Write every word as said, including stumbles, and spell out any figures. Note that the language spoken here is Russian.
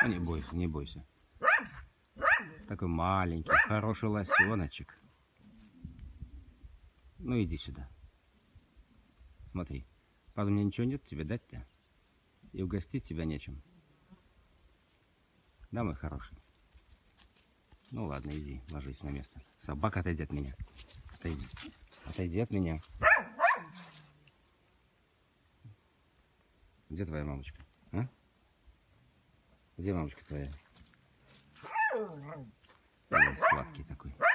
Не бойся, не бойся. Такой маленький, хороший лосеночек. Ну иди сюда. Смотри. Правда, у меня ничего нет тебе дать-то. И угостить тебя нечем. Да, мой хороший? Ну ладно, иди, ложись на место. Собака, отойди от меня. Отойди. Отойди от меня. Где твоя мамочка? А? Где мамочка твоя? Ой, сладкий такой.